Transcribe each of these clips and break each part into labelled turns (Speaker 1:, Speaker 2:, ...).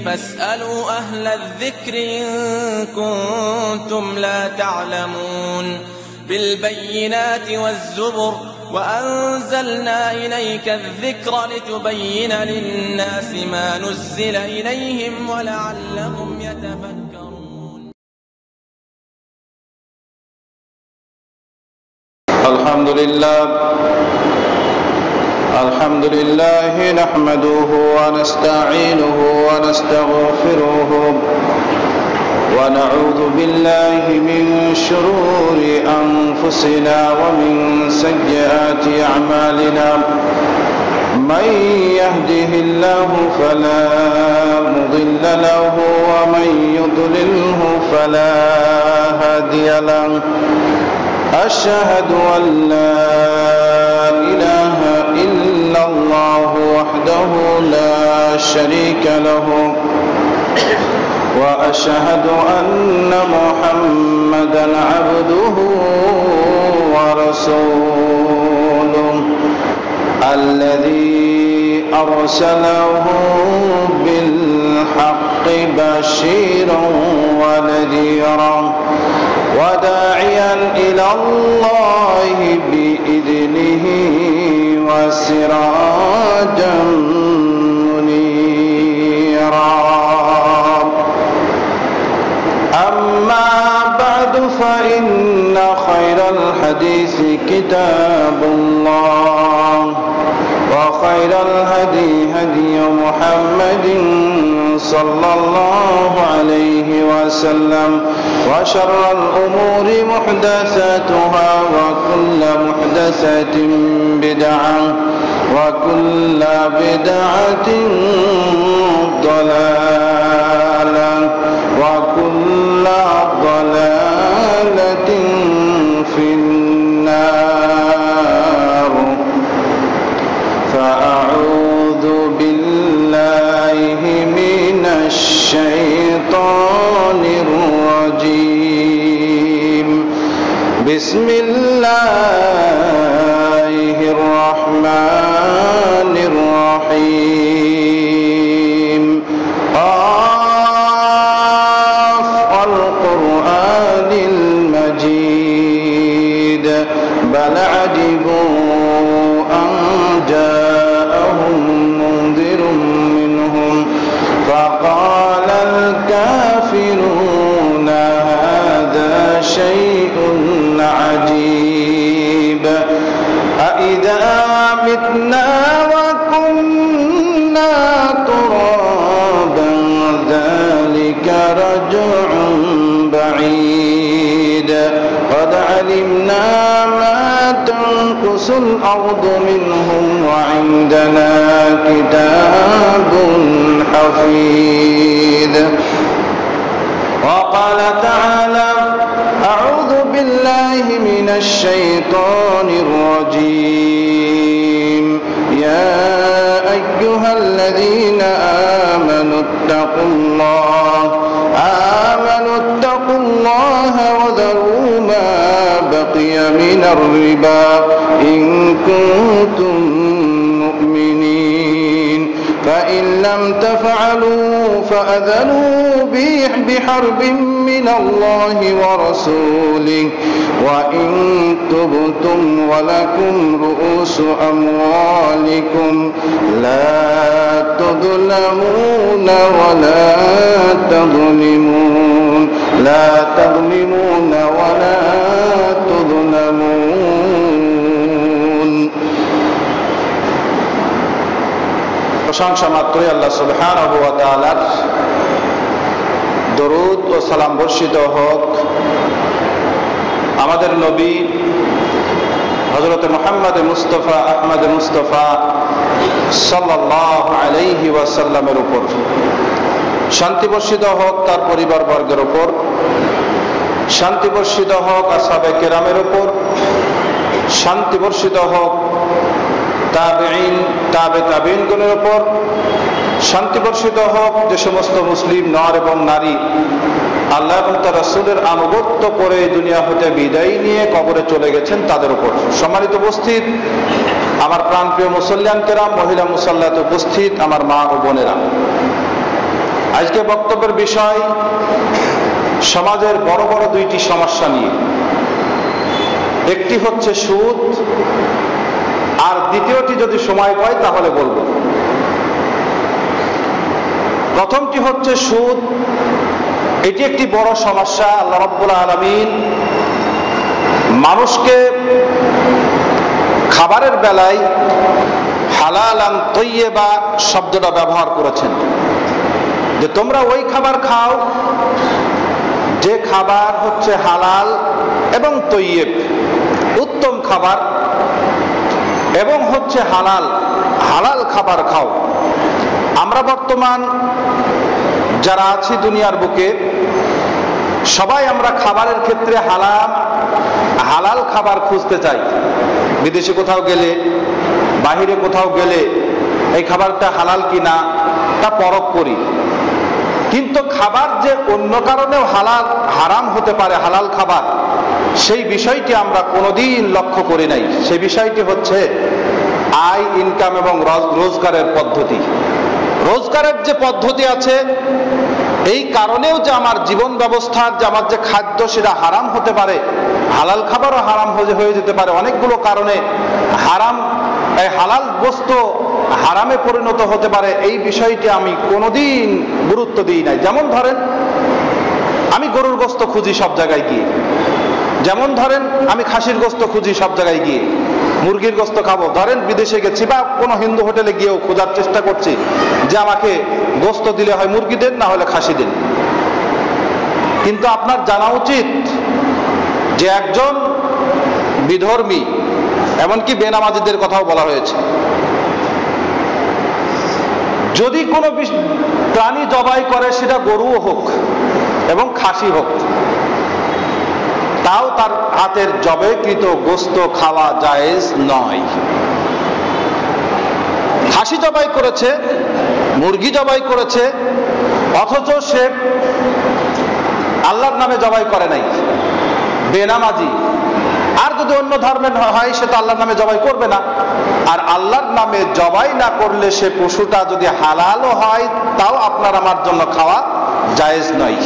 Speaker 1: فاسألوا أهل الذكر إن كنتم لا تعلمون بالبينات والزبر وأنزلنا إليك الذكر لتبين للناس ما نزل إليهم ولعلهم يتفكرون.
Speaker 2: الحمد لله نحمده ونستعينه ونستغفره ونعوذ بالله من شرور أنفسنا ومن سيئات أعمالنا من يهده الله فلا مضل له ومن يضلله فلا هادي له أشهد أن لا إله إلا الله وحده لا شريك له وأشهد أن محمدًا عبده ورسوله الذي أرسله بالحق بشيرا ونذيرا وداعيا إلى الله بإذنه وسراجا منيرا. أما بعد فإن خير الحديث كتاب الله وخير الهدي هدي محمد صلى الله عليه وسلم وشر الأمور محدثاتها وكل محدثة بدعة وكل بدعة ضلالة وكل ضلالة في النار. فأعوذ بالله من الشيطان الرجيم. بسم الله الرحمن الرحيم. والقرآن المجيد بل عجبوا أن جاءهم منذر منهم فقال الكافرون هذا شيء عجيب أإذا متنا وكنا ترابا ذلك رجع بعيد قد علمنا ما تنقص الأرض منهم وعندنا كتاب حفيظ. وقال تعالى أعوذ بالله من الشيطان الرجيم. يا أيها الذين آمنوا اتقوا الله وذروا ما بقي من الربا إن كنتم مؤمنين فإن لم تفعلوا فأذنوا بحرب من الله ورسوله وإن تبتم ولكم رؤوس أموالكم لا تظلمون ولا تظلمون ولا تظلمون. প্রশংসা মাত্রই আল্লাহ সুবহানাহু ওয়া তাআলার। দরুদ ও সালাম বর্ষিত হোক আমাদের নবী হযরত মুহাম্মদ মুস্তাফা আহমদ মুস্তাফা সাল্লাল্লাহু আলাইহি ওয়াসাল্লামের উপর। শান্তি বর্ষিত হোক তার পরিবার বর্গের উপর, শান্তি বর্ষিত হোক আসহাবে কেরামের উপর, শান্তি বর্ষিত হোক তাবেঈন তাবেঈনগণের উপর, শান্তি বর্ষিত হোক যে সমস্ত মুসলিম নর এবং নারী আল্লাহ এবং তার রাসূলের আনুগত্য করে দুনিয়া হতে বিদায় নিয়ে কবরে চলে গেছেন তাদের উপর। সম্মানিত উপস্থিত আমার প্রাণপ্রিয় মুসল্লিয়ান কেরাম, মহিলা মুসাল্লাতে উপস্থিত আমার মা ও বোনেরা, আজকে বক্তব্যের বিষয় সমাজের বড় বড় দুইটি সমস্যা নিয়ে। একটি হচ্ছে সুদ, আর দ্বিতীয়টি যদি সময় পাই তাহলে বলবো। প্রথমটি হচ্ছে সুদ। এটি একটি বড় সমস্যা। আল্লাহ রাব্বুল আলামিন মানুষকে খাবারের বেলায় হালালান তৈয়্যিবা শব্দটা ব্যবহার করেছেন, যে তোমরা ওই খাবার খাও যে খাবার হচ্ছে হালাল এবং তৈয়্যিব, উত্তম খাবার, এবং হচ্ছে হালাল, হালাল খাবার খাও। আমরা বর্তমান যারা আছি দুনিয়ার বুকে, সবাই আমরা খাবারের ক্ষেত্রে হালাল খাবার খুঁজতে চাই। বিদেশে কোথাও গেলে, বাহিরে কোথাও গেলে এই খাবারটা হালাল কিনা তা পরখ করি। কিন্তু খাবার যে অন্য কারণেও হারাম হতে পারে, হালাল খাবার, সেই বিষয়টি আমরা কোনোদিন লক্ষ্য করি নাই। সেই বিষয়টি হচ্ছে আয়, ইনকাম এবং রোজগারের পদ্ধতি। রোজগারের যে পদ্ধতি আছে, এই কারণেও যে আমার জীবন ব্যবস্থার যে আমার যে খাদ্য সেটা হারাম হতে পারে, হালাল খাবারও হারাম হয়ে যেতে পারে। অনেকগুলো কারণে হালাল বস্তু হারামে পরিণত হতে পারে, এই বিষয়টি আমি কোনোদিন গুরুত্ব দিই নাই। যেমন ধরেন, আমি গরুর গোস্ত খুঁজি সব জায়গায় গিয়ে, যেমন ধরেন আমি খাসির গোস্ত খুঁজি সব জায়গায় গিয়ে, মুরগির গোস্ত খাবো। ধরেন বিদেশে গেছি বা কোনো হিন্দু হোটেলে গিয়েও খোঁজার চেষ্টা করছি যে আমাকে গোস্ত দিলে হয় মুরগি দেন, না হলে খাসি দেন। কিন্তু আপনার জানা উচিত যে একজন বিধর্মী, এমনকি বেনামাজিদের কথাও বলা হয়েছে, যদি কোনো প্রাণী জবাই করে, সেটা গরুও হোক এবং খাসি হোক, তাও তার হাতের জবাইকৃত গোস্ত খাওয়া জায়েজ নয়। খাসি জবাই করেছে, মুরগি জবাই করেছে, অথচ সে আল্লাহর নামে জবাই করে নাই, বেনামাজি। আর যদি অন্য ধর্মের হয়, সে তো আল্লাহর নামে জবাই করবে না। আর আল্লাহর নামে জবাই না করলে সে পশুটা যদি হালালও হয়, তাও আপনার আমার জন্য খাওয়া জায়েজ নয়।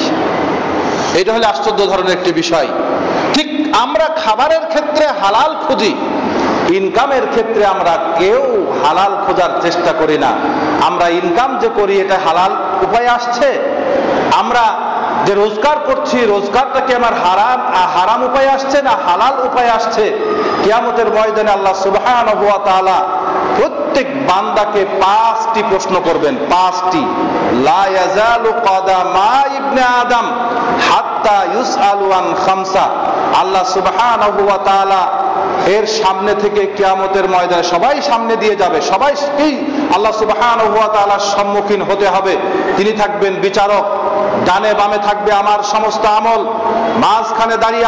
Speaker 2: এটা হলো আশ্চর্য ধরনের একটি বিষয়। ঠিক আমরা খাবারের ক্ষেত্রে হালাল খুঁজি, ইনকামের ক্ষেত্রে আমরা কেউ হালাল খোঁজার চেষ্টা করি না। আমরা ইনকাম যে করি, এটা হালাল উপায় আসছে। আমরা যে রোজগার করছি, রোজগারটা কি আমার হারাম উপায় আসছে না হালাল উপায় আসছে? কিয়ামতের ময়দানে আল্লাহ সুবহানাহু ওয়া তাআলা প্রত্যেক বান্দাকে 5টি প্রশ্ন করবেন। 5টি। লা ইয়াজালু কাদামা ইবনে আদম হাত্তা ইউসআলু আন খামসা। আল্লাহ সুবহানাহু ওয়া তাআলা এর সামনে থেকে কিয়ামতের ময়দানে সবাই সামনে দিয়ে যাবে, সবাইকেই আল্লাহ সুবহানাহু ওয়া তাআলার সম্মুখীন হতে হবে। তিনি থাকবেন বিচারক, ডানে বামে থাকবে আমার সমস্ত আমল, মাঝখানে দাঁড়িয়ে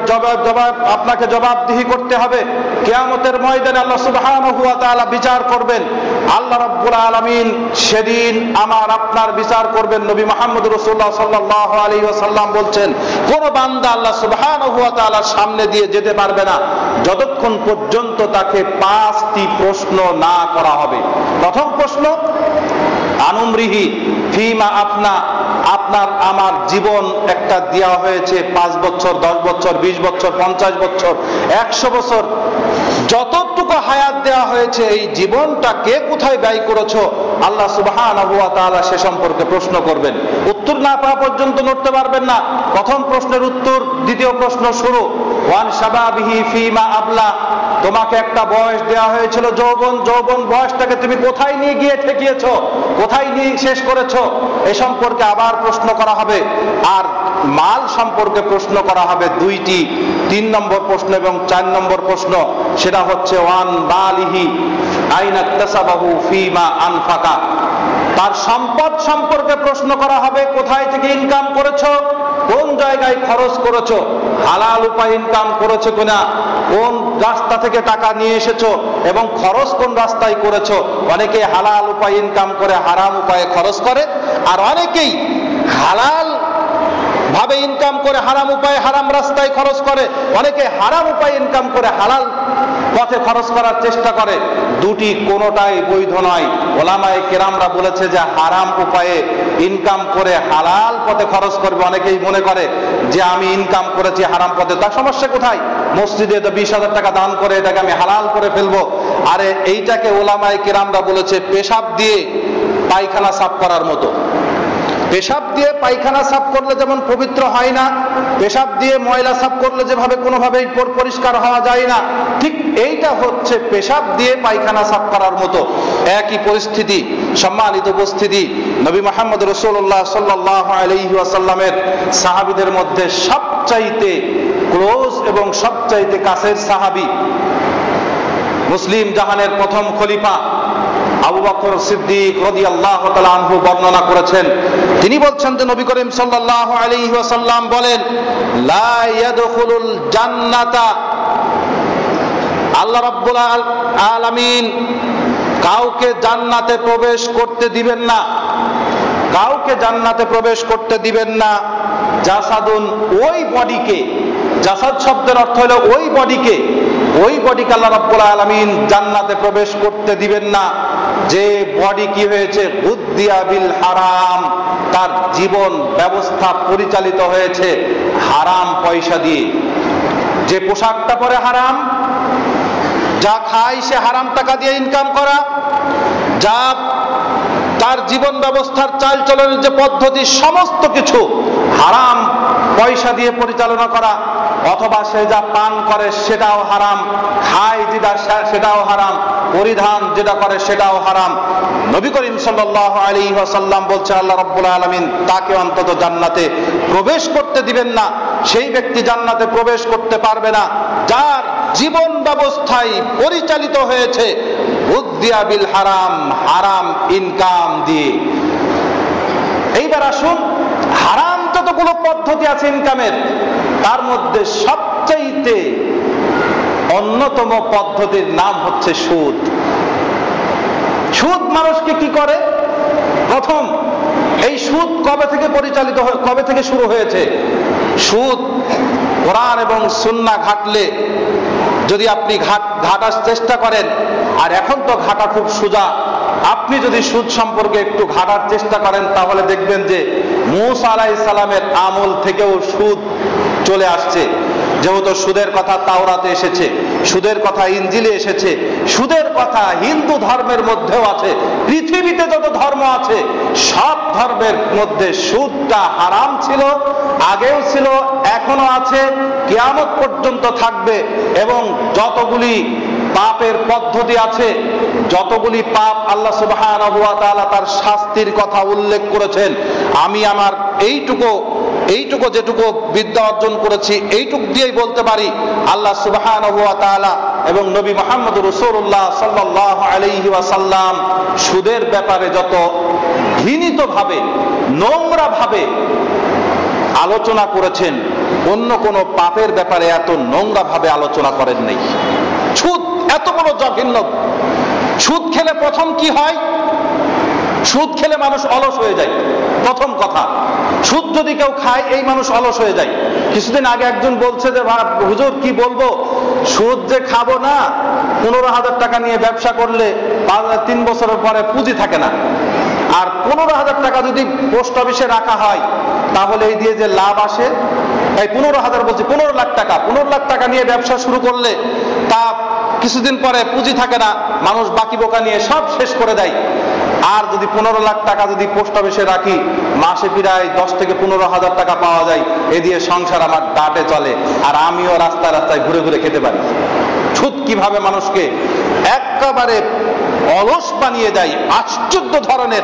Speaker 2: আপনাকে জবাবদিহি করতে হবে। কিয়ামতের ময়দানে আল্লাহ সুবহানাহু ওয়া তাআলা বিচার করবেন। আল্লাহ রাব্বুল আলামিন সেদিন আমার আপনার বিচার করবেন। নবী মুহাম্মদ রাসূলুল্লাহ সাল্লাল্লাহু আলাইহি ওয়াসাল্লাম বলছেন, কোন বান্দা আল্লাহ সুবহানাহু ওয়া তাআলার সামনে দিয়ে যেতে পারবে না যতক্ষণ পর্যন্ত তাকে 5টি প্রশ্ন না করা হবে। প্রথম প্রশ্ন, আনুমরিহি ফিমা আপনা। আপনার আমার জীবন একটা দেওয়া হয়েছে 5 বছর, 10 বছর, 20 বছর, 50 বছর, 100 বছর, যতটুকু হায়াত দেওয়া হয়েছে, এই জীবনটা কে কোথায় ব্যয় করেছো? আল্লাহ সুবহানাহু ওয়া তাআলা সে সম্পর্কে প্রশ্ন করবেন। উত্তর না পাওয়া পর্যন্ত নড়তে পারবেন না। প্রথম প্রশ্নের উত্তর, দ্বিতীয় প্রশ্ন শুরু। ওয়ান শাবাবিহি ফিমা আবলা। তোমাকে একটা বয়স দেওয়া হয়েছিল যৌবন, বয়সটাকে তুমি কোথায় নিয়ে গিয়ে ঠেকিয়েছো, কোথায় নিয়ে শেষ করেছো, এ সম্পর্কে আবার প্রশ্ন করা হবে। আর মাল সম্পর্কে প্রশ্ন করা হবে 2টি। 3 নম্বর প্রশ্ন এবং 4 নম্বর প্রশ্ন, সেটা হচ্ছে ওয়ান বালিহি আইনা তাসাবাহু ফিমা আনফাকা। তার সম্পদ সম্পর্কে প্রশ্ন করা হবে, কোথায় থেকে ইনকাম করেছো, কোন জায়গায় খরচ করেছো, হালাল উপায়ে ইনকাম করেছো কিনা, কোন রাস্তা থেকে টাকা নিয়ে এসেছো এবং খরচ কোন রাস্তায় করেছো। অনেকে হালাল উপায়ে ইনকাম করে হারাম উপায়ে খরচ করে, আর অনেকেই হালাল ভাবে ইনকাম করে হারাম উপায়ে হারাম রাস্তায় খরচ করে। অনেকে হারাম উপায়ে ইনকাম করে হালাল পথে খরচ করার চেষ্টা করে। দুটি কোনোটাই বৈধ নয়। ওলামায়ে কেরামরা বলেছে যে হারাম উপায়ে ইনকাম করে হালাল পথে খরচ করবে। অনেকেই মনে করে যে আমি ইনকাম করেছি হারাম পথে, তার সমস্যা কোথায়? মসজিদে তো 20,000 টাকা দান করে এটাকে আমি হালাল করে ফেলবো। আরে এইটাকে ওলামায়ে কেরামরা বলেছে পেশাব দিয়ে পায়খানা সাফ করার মতো। পেশাব দিয়ে পায়খানা সাফ করলে যেমন পবিত্র হয় না, পেশাব দিয়ে ময়লা সাফ করলে যেভাবে কোনোভাবেই পরিষ্কার হওয়া যায় না, ঠিক এইটা হচ্ছে পেশাব দিয়ে পায়খানা সাফ করার মতো একই পরিস্থিতি। সম্মানিত উপস্থিতি, নবী মুহাম্মদ রাসূলুল্লাহ সাল্লাল্লাহু আলাইহি ওয়াসাল্লামের সাহাবীদের মধ্যে সবচাইতে ক্লোজ এবং সবচাইতে কাছের সাহাবী, মুসলিম জাহানের প্রথম খলিফা আবু বকর সিদ্দিক রাদিয়াল্লাহু তাআলা আনহু বর্ণনা করেছেন। তিনি বলছেন যে নবী করিম সাল্লাল্লাহু আলাইহি ওয়াসাল্লাম বলেন, লা ইয়াদখুলুল জান্নাতা, আল্লাহ রাব্বুল আলামিন কাউকে জান্নাতে প্রবেশ করতে দিবেন না, কাউকে জান্নাতে প্রবেশ করতে দিবেন না। জাসাদুন, ওই বডিকে, জাসাদ শব্দের অর্থ হলো ওই বডিকে, ওই বডিকে আল্লাহ রাব্বুল আলামিন জান্নাতে প্রবেশ করতে দিবেন না যে বডি কি হয়েছে বুদ্দিয়া বিল হারাম, তার জীবন ব্যবস্থা পরিচালিত হয়েছে হারাম পয়সা দিয়ে। যে পোশাকটা পরে হারাম, যা খায় সে হারাম টাকা দিয়ে ইনকাম করা, যা তার জীবন ব্যবস্থার চাল চলনের যে পদ্ধতি সমস্ত কিছু হারাম পয়সা দিয়ে পরিচালনা করা, অথবা সে যা পান করে সেটাও হারাম, খায় যেটা সেটাও হারাম, পরিধান যেটা করে সেটাও হারাম। নবী করিম সাল্লাল্লাহু আলাইহি ওয়াসাল্লাম বলছে আল্লাহ রাব্বুল আলামিন তাকে অন্তত জান্নাতে প্রবেশ করতে দিবেন না। সেই ব্যক্তি জান্নাতে প্রবেশ করতে পারবে না যার জীবন ব্যবস্থায় পরিচালিত হয়েছে বুদ্দিয়া বিল হারাম, হারাম ইনকাম দিয়ে। এইবার আসুন, হারাম যতগুলো পদ্ধতি আছে ইনকামের, তার মধ্যে সবচাইতে অন্যতম পদ্ধতির নাম হচ্ছে সুদ। সুদ মানুষকে কি করে? প্রথম, এই সুদ কবে থেকে পরিচালিত, কবে থেকে শুরু হয়েছে? সুদ কোরআন এবং সুন্নাহ ঘাটলে যদি আপনি ঘাটার চেষ্টা করেন, আর এখন তো ঘাটা খুব সোজা, আপনি যদি সুদ সম্পর্কে একটু ঘাটার চেষ্টা করেন তাহলে দেখবেন যে মূসা আলাইহিস সালামের আমল থেকেও সুদ চলে আসছে। যেহেতু সুদের কথা তাওরাতে এসেছে, সুদের কথা ইনজিলে এসেছে, সুদের কথা হিন্দু ধর্মের মধ্যেও আছে। পৃথিবীতে যত ধর্ম আছে সব ধর্মের মধ্যে সুদটা হারাম ছিল, আগেও ছিল, এখনো আছে, কিয়ামত পর্যন্ত থাকবে। এবং যতগুলি পাপের পদ্ধতি আছে, যতগুলি পাপ আল্লাহ সুবহানাহু ওয়া তাআলা তার শাস্তির কথা উল্লেখ করেছেন, আমি আমার এইটুকু যেটুকু বিদ্যা অর্জন করেছি এইটুকু দিয়েই বলতে পারি আল্লাহ সুবহানাহু ওয়া তাআলা এবং নবী মুহাম্মদ রাসূলুল্লাহ সাল্লাল্লাহু আলাইহি ওয়াসাল্লাম সুদের ব্যাপারে যত ঘৃণিতভাবে, নোংরাভাবে আলোচনা করেছেন, অন্য কোন পাপের ব্যাপারে এত নোংরাভাবে আলোচনা করেন নাই। সুদ এত বড় জঘন্য। সুদ খেলে প্রথম কি হয়? সুদ খেলে মানুষ অলস হয়ে যায়। প্রথম কথা, সুদ যদি কেউ খায় এই মানুষ অলস হয়ে যায়। কিছুদিন আগে একজন বলছে যে হুজুর কি বলবো, সুদ যে খাবো না, 15,000 টাকা নিয়ে ব্যবসা করলে 3 বছরের পরে পুঁজি থাকে না, আর 15,000 টাকা যদি পোস্ট অফিসে রাখা হয় তাহলে এই দিয়ে যে লাভ আসে, এই 15,000 বলছি 15 লাখ টাকা, 15 লাখ টাকা নিয়ে ব্যবসা শুরু করলে তা কিছুদিন পরে পুঁজি থাকে না, মানুষ বাকি বোকা নিয়ে সব শেষ করে দেয়। আর যদি 15 লাখ টাকা যদি পোস্ট অফিসে রাখি, মাসে প্রায় 10 থেকে 15,000 টাকা পাওয়া যায়, এ দিয়ে সংসার আমার ডাটে চলে, আর আমিও রাস্তায় রাস্তায় ঘুরে ঘুরে খেতে পারি। সুদ কিভাবে মানুষকে একেবারে অলস বানিয়ে দেয়, আশ্চর্য ধরনের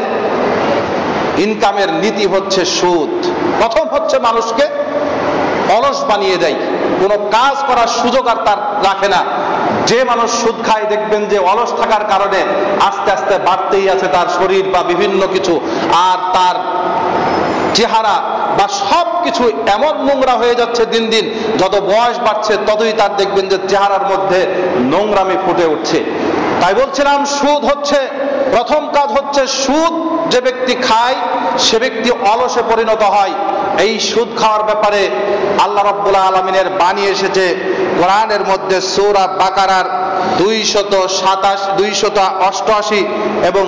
Speaker 2: ইনকামের নীতি হচ্ছে সুদ। প্রথম হচ্ছে মানুষকে অলস বানিয়ে দেয়, কোনো কাজ করার সুযোগ আর তার রাখে না। যে মানুষ সুদ খায় দেখবেন যে অলস থাকার কারণে আস্তে আস্তে বাড়তেই আছে তার শরীর বা বিভিন্ন কিছু, আর তার চেহারা বা সব কিছু এমন নোংরা হয়ে যাচ্ছে দিন দিন। যত বয়স বাড়ছে ততই তার দেখবেন যে চেহারার মধ্যে নোংরামি ফুটে উঠছে। তাই বলছিলাম, সুদ হচ্ছে প্রথম কাজ হচ্ছে সুদ যে ব্যক্তি খায় সে ব্যক্তি অলসে পরিণত হয়। এই সুদ খাওয়ার ব্যাপারে আল্লাহ রাব্বুল আলামিনের বাণী এসেছে কোরআনের মধ্যে সূরা বাকারার 288 এবং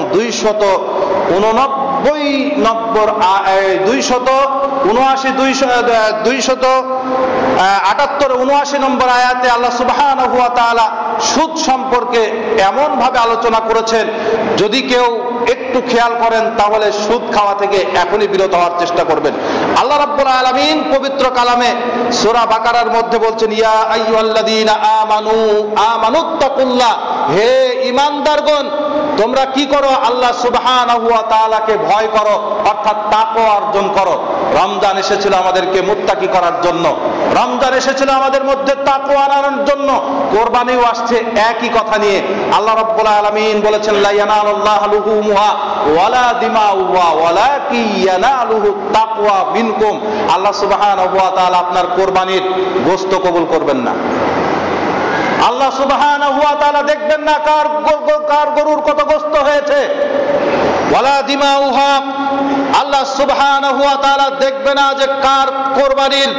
Speaker 2: 278 নম্বর আয়াতে আল্লাহ সুবহানাহু ওয়া তাআলা সুদ সম্পর্কে এমন ভাবে আলোচনা করেছেন, যদি কেউ একটু খেয়াল করেন তাহলে সুদ খাওয়া থেকে এখনই বিরত হওয়ার চেষ্টা করবেন। আল্লাহ রাব্বুল আলামিন পবিত্র কালামে সূরা বাকারার মধ্যে বলছেন, ইয়া আইয়ুহাল্লাযীনা আমানুত্তাকুল্লাহ, হে ঈমানদারগণ তোমরা কি করো? আল্লাহ সুবহানাহু ওয়া তাআলাকে ভয় করো, অর্থাৎ তাকওয়া অর্জন করো। রমজান এসেছিল আমাদেরকে মুত্তাকি করার জন্য, রমজান এসেছিল আমাদের মধ্যে তাকওয়া আনার জন্য, কোরবানিও আসছে একই কথা নিয়ে। আল্লাহ রাব্বুল আলামিন বলেছেন, লা ইয়ানালুল্লাহু লুহুমুহা ওয়ালা দিমাউহা ওয়ালাকিন ইয়ানালুহু তাকওয়া মিনকুম। আল্লাহ সুবহানাহু ওয়া তাআলা আপনার কোরবানির গোশত কবুল করবেন না। আল্লাহ সুবহানাহু ওয়া তাআলা দেখবেন না কার গরুর কত গোশত হয়েছে, ওয়ালা দিমাউহা, আল্লাহ সুবহানাহু ওয়া তাআলা দেখবে না যে কার কোরবানির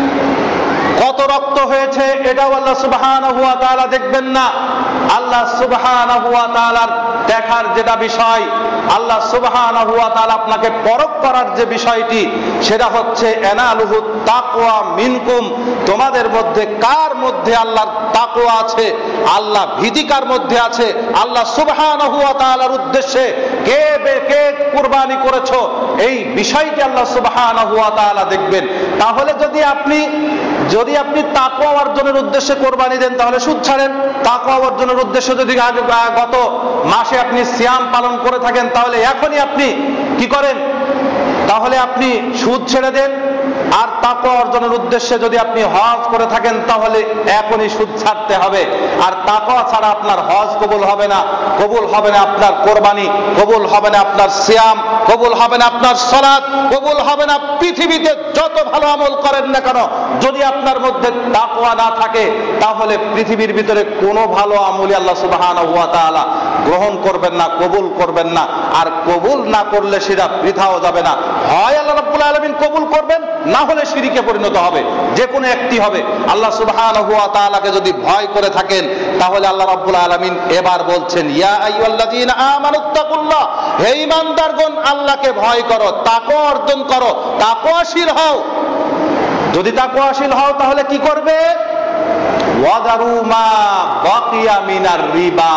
Speaker 2: কত রক্ত হয়েছে, এটাও আল্লাহ সুবহানাহু ওয়া তাআলা দেখবেন না। আল্লাহ সুবহানাহু ওয়া তাআলার দেখার যেটা বিষয়, আল্লাহ সুবহানাহু ওয়া তাআলা আপনাকে পরখ করার যে বিষয়টি, সেটা হচ্ছে এনালুহু তাকওয়া মিনকুম, তোমাদের মধ্যে কার মধ্যে আল্লাহর তাকওয়া আছে, আল্লাহ ভীতিকার মধ্যে আছে। আল্লাহ সুবহানাহু ওয়া তাআলার উদ্দেশ্যে কে কুরবানি করেছো, এই বিষয়টি আল্লাহ সুবহানাহু ওয়া তাআলা দেখবেন। তাহলে যদি আপনি তাকওয়া অর্জনের উদ্দেশ্যে কোরবানি দেন তাহলে সুদ ছাড়েন। তাকওয়া অর্জনের উদ্দেশ্যে যদি গত মাসে আপনি সিয়াম পালন করে থাকেন তাহলে এখনই আপনি কি করেন? তাহলে আপনি সুদ ছেড়ে দেন। আর তাকওয়া অর্জনের উদ্দেশ্যে যদি আপনি হজ করে থাকেন তাহলে এখনই সুদ ছাড়তে হবে। আর তাকওয়া ছাড়া আপনার হজ কবুল হবে না, কবুল হবে না আপনার কোরবানি, কবুল হবে না আপনার সিয়াম, কবুল হবে না আপনার সালাত, কবুল হবে না পৃথিবীতে যত ভালো আমল করেন না কেন, যদি আপনার মধ্যে তাকওয়া না থাকে তাহলে পৃথিবীর ভিতরে কোনো ভালো আমলই আল্লাহ সুবহানাহু ওয়া তাআলা গ্রহণ করবেন না, কবুল করবেন না। আর কবুল না করলে সেটা বৃথাও যাবে না, হয় আল্লাহ রাব্বুল আলামিন কবুল করবেন, না হলে শিরকে পরিণত হবে, যে কোনো একটি হবে। আল্লাহ সুবহানাহু ওয়া তাআলাকে যদি ভয় করে থাকেন তাহলে আল্লাহ রাব্বুল আলামিন এবার বলছেন, ইয়া আইয়ুহাল্লাযীনা আমানুত্তাকুল্লাহ, হে ঈমানদারগণ আল্লাহকে ভয় করো, তাকওয়া অর্জন করো, তাকওয়াশীল হও। যদি তাকওয়াশীল হও তাহলে কি করবে? ওয়াদারু মা বাকিয়া মিনার রিবা,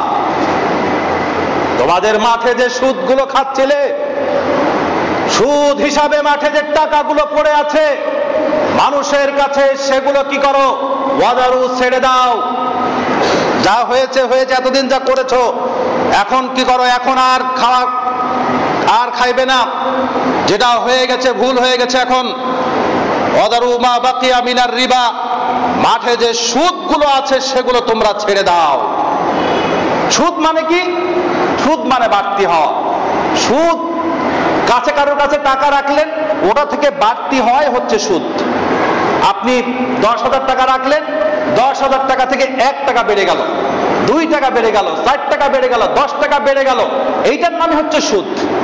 Speaker 2: তোমাদের মাঠে যে সুদগুলো খাচ্ছিলে, সুদ হিসাবে মাঠে যে টাকাগুলো পড়ে আছে মানুষের কাছে, সেগুলো কি করো? ওয়াদারু, ছেড়ে দাও। যা হয়েছে হয়েছে, এতদিন যা করেছো এখন কি করো? এখন আর খাইবে না, যেটা হয়ে গেছে ভুল হয়ে গেছে। এখন ওয়াদারু মা বাকিয়া মিনার রিবা, মাঠে যে সুদগুলো আছে সেগুলো তোমরা ছেড়ে দাও। সুদ মানে কি? সুদ মানে বাড়তি হওয়া। সুদ কারোর কাছে টাকা রাখলেন, ওটা থেকে বাড়তি হয় হচ্ছে সুদ। আপনি 10,000 টাকা রাখলেন, 10,000 টাকা থেকে 1 টাকা বেড়ে গেল, 2 টাকা বেড়ে গেল, 4 টাকা বেড়ে গেল, 10 টাকা বেড়ে গেল, এইটার নামে হচ্ছে সুদ।